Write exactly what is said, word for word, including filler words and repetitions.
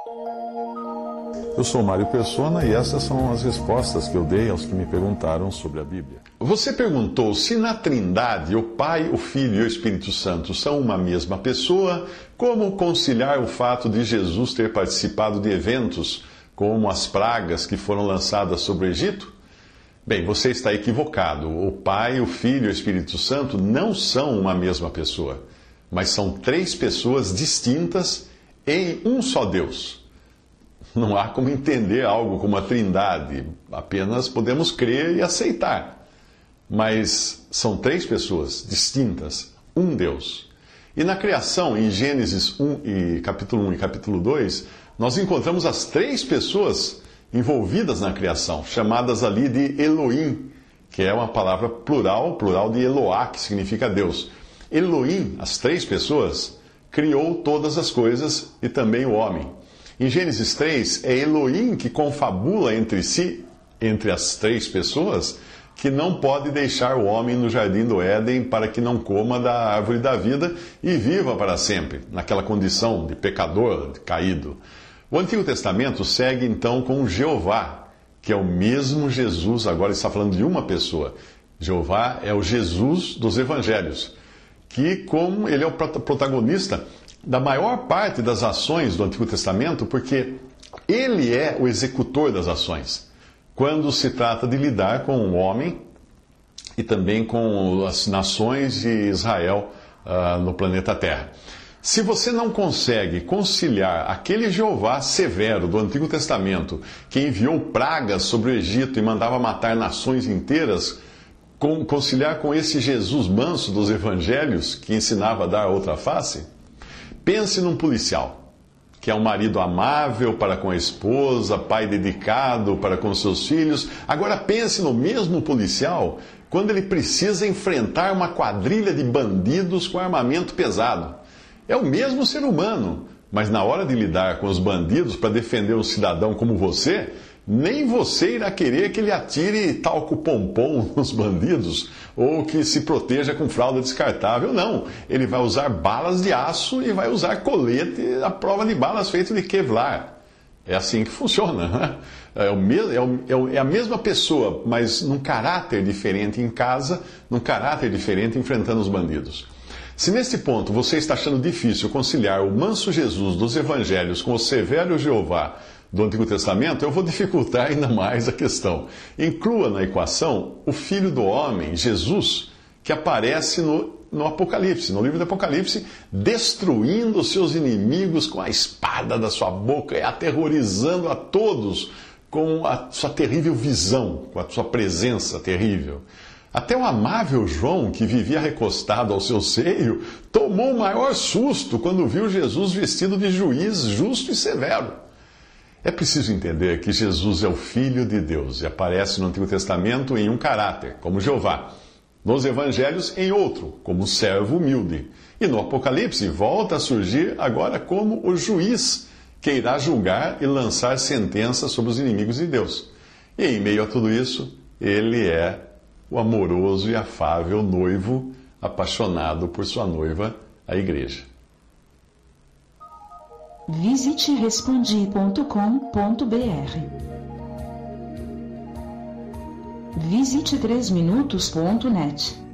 Eu sou Mário Persona e essas são as respostas que eu dei aos que me perguntaram sobre a Bíblia. Você perguntou se na Trindade o Pai, o Filho e o Espírito Santo são uma mesma pessoa, como conciliar o fato de Jesus ter participado de eventos como as pragas que foram lançadas sobre o Egito? Bem, você está equivocado. O Pai, o Filho e o Espírito Santo não são uma mesma pessoa, mas são três pessoas distintas em um só Deus. Não há como entender algo como a Trindade, apenas podemos crer e aceitar. Mas são três pessoas distintas, um Deus. E na criação, em Gênesis um, e capítulo um e capítulo dois, nós encontramos as três pessoas envolvidas na criação, chamadas ali de Elohim, que é uma palavra plural, plural de Eloá, que significa Deus. Elohim, as três pessoas, criou todas as coisas e também o homem. Em Gênesis três, é Elohim que confabula entre si, entre as três pessoas, que não pode deixar o homem no jardim do Éden para que não coma da árvore da vida e viva para sempre, naquela condição de pecador, de caído. O Antigo Testamento segue então com Jeová, que é o mesmo Jesus, agora está falando de uma pessoa. Jeová é o Jesus dos Evangelhos, que como ele é o protagonista da maior parte das ações do Antigo Testamento, porque ele é o executor das ações, quando se trata de lidar com o homem e também com as nações de Israel uh, no planeta Terra. Se você não consegue conciliar aquele Jeová severo do Antigo Testamento, que enviou pragas sobre o Egito e mandava matar nações inteiras, com, conciliar com esse Jesus manso dos Evangelhos, que ensinava a dar outra face, pense num policial, que é um marido amável para com a esposa, pai dedicado para com seus filhos. Agora pense no mesmo policial quando ele precisa enfrentar uma quadrilha de bandidos com armamento pesado. É o mesmo ser humano, mas na hora de lidar com os bandidos para defender um cidadão como você, nem você irá querer que ele atire talco pompom nos bandidos ou que se proteja com fralda descartável. Não, ele vai usar balas de aço e vai usar colete à prova de balas feito de Kevlar. É assim que funciona, né? É, o mesmo, é, o, é a mesma pessoa, mas num caráter diferente em casa, num caráter diferente enfrentando os bandidos. Se neste ponto você está achando difícil conciliar o manso Jesus dos Evangelhos com o severo Jeová do Antigo Testamento, eu vou dificultar ainda mais a questão. Inclua na equação o Filho do Homem, Jesus, que aparece no, no Apocalipse, no livro do Apocalipse, destruindo seus inimigos com a espada da sua boca e aterrorizando a todos com a sua terrível visão, com a sua presença terrível. Até o amável João, que vivia recostado ao seu seio, tomou o maior susto quando viu Jesus vestido de juiz justo e severo. É preciso entender que Jesus é o Filho de Deus e aparece no Antigo Testamento em um caráter, como Jeová. Nos Evangelhos, em outro, como servo humilde. E no Apocalipse, volta a surgir agora como o juiz que irá julgar e lançar sentença sobre os inimigos de Deus. E em meio a tudo isso, ele é o amoroso e afável noivo apaixonado por sua noiva, a Igreja. Visite respondi ponto com ponto br. Visite três minutos ponto net.